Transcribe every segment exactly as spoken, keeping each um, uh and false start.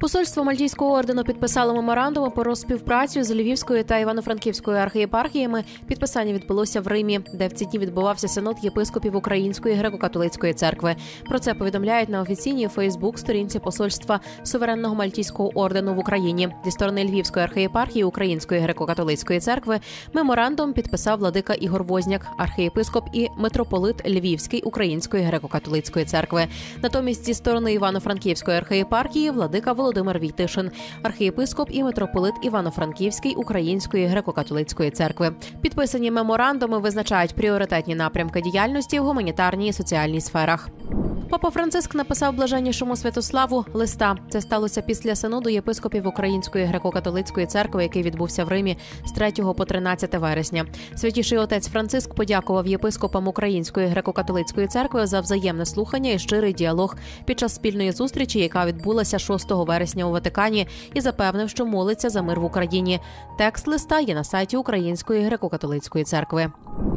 Посольство Мальтійського ордену підписало меморандуми про співпрацю з Львівською та Івано-Франківською архієпархіями. Підписання відбулося в Римі, де в ці дні відбувався синод єпископів Української греко-католицької церкви. Про це повідомляють на офіційній Фейсбук-сторінці посольства Суверенного Мальтійського ордену в Україні. Зі сторони Львівської архієпархії Української греко-католицької церкви меморандум підписав владика Ігор Возняк, архієпископ і митрополит Львівський Української греко-католицької церкви. Натомість зі сторони Івано-Франківської архієпархії владика Володимир Війтишин, архієпископ і митрополит Івано-Франківський Української греко-католицької церкви. Підписані меморандуми визначають пріоритетні напрямки діяльності в гуманітарній і соціальній сферах. Папа Франциск написав блаженнішому Святославу листа. Це сталося після синоду єпископів Української греко-католицької церкви, який відбувся в Римі з третього по тринадцяте вересня. Святіший отець Франциск подякував єпископам Української греко-католицької церкви за взаємне слухання і щирий діалог під час спільної зустрічі, яка відбулася шостого вересня у Ватикані, і запевнив, що молиться за мир в Україні. Текст листа є на сайті Української греко-католицької церкви.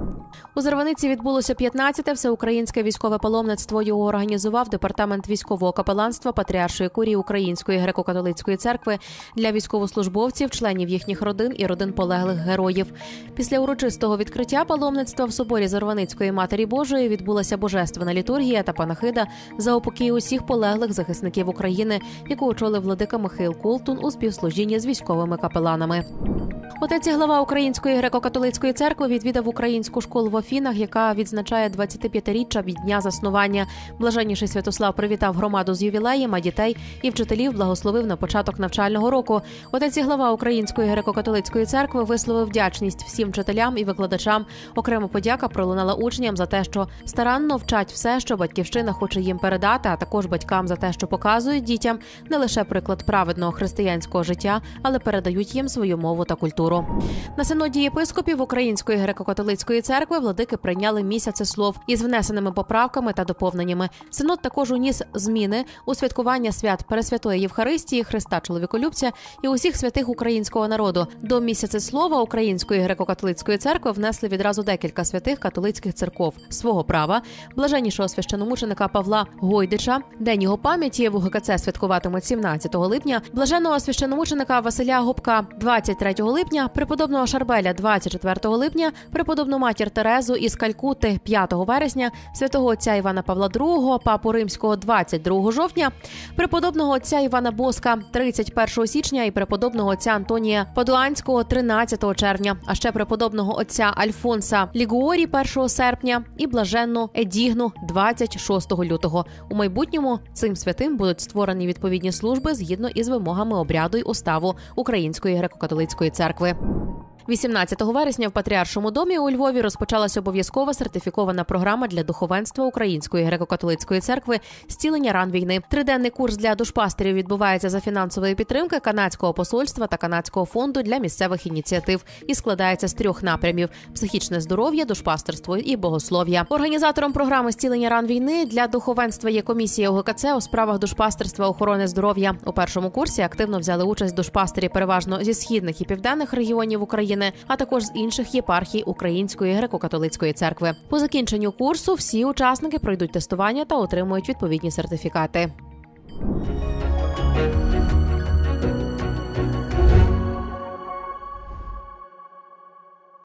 У Зарваниці відбулося п'ятнадцяте всеукраїнське військове паломництво. Його організував департамент військового капеланства Патріаршої курії Української греко-католицької церкви для військовослужбовців, членів їхніх родин і родин полеглих героїв. Після урочистого відкриття паломництва в соборі Зарваницької Матері Божої відбулася божественна літургія та панахида за упокій усіх полеглих захисників України, яку очолив владика Михаїл Колтун у співслужінні з військовими капеланами. Отець і глава Української греко-католицької церкви відвідав українську школу в Афінах, яка відзначає двадцятип'ятиріччя від дня заснування. Блаженніший Святослав привітав громаду з ювілеєм, а дітей і вчителів благословив на початок навчального року. Отець і глава Української греко-католицької церкви висловив вдячність всім вчителям і викладачам. Окремо подяка пролунала учням за те, що старанно вчать все, що батьківщина хоче їм передати, а також батькам за те, що показують дітям не лише приклад праведного християнського життя, але передають їм свою мову та культуру. На синоді єпископів Української греко-католицької церкви владики прийняли місяці слов із внесеними поправками та доповненнями. Синод також уніс зміни у святкування свят Пресвятої Євхаристії, Христа Чоловіколюбця і усіх святих українського народу. До місяця слова Української греко-католицької церкви внесли відразу декілька святих католицьких церков свого права: блаженнішого священомученика Павла Гойдича, день його пам'яті в УГКЦ святкуватимуть сімнадцятого липня, блаженного священомученика Василя Гопка двадцять третього липня, преподобного Шарбеля двадцять четвертого липня, преподобну матір Терезу із Калькутти п'ятого вересня, святого отця Івана Павла другого, папу Римського двадцять другого жовтня, преподобного отця Івана Боска тридцять першого січня і преподобного отця Антонія Падуанського тринадцятого червня, а ще преподобного отця Альфонса Лігуорі першого серпня і блаженну Едігну двадцять шостого лютого. У майбутньому цим святим будуть створені відповідні служби згідно із вимогами обряду й уставу Української греко-католицької церкви. вісімнадцятого вересня в Патріаршому домі у Львові розпочалася обов'язкова сертифікована програма для духовенства Української греко-католицької церкви «Зцілення ран війни». Триденний курс для душпастерів відбувається за фінансової підтримки Канадського посольства та Канадського фонду для місцевих ініціатив і складається з трьох напрямів – психічне здоров'я, душпастерство і богослов'я. Організатором програми «Зцілення ран війни» для духовенства є комісія УГКЦ у справах душпастерства, охорони здоров'я. У першому курсі активно взяли участь душпастері переважно зі східних і південних регіонів України, а також з інших єпархій Української греко-католицької церкви. По закінченню курсу всі учасники пройдуть тестування та отримують відповідні сертифікати.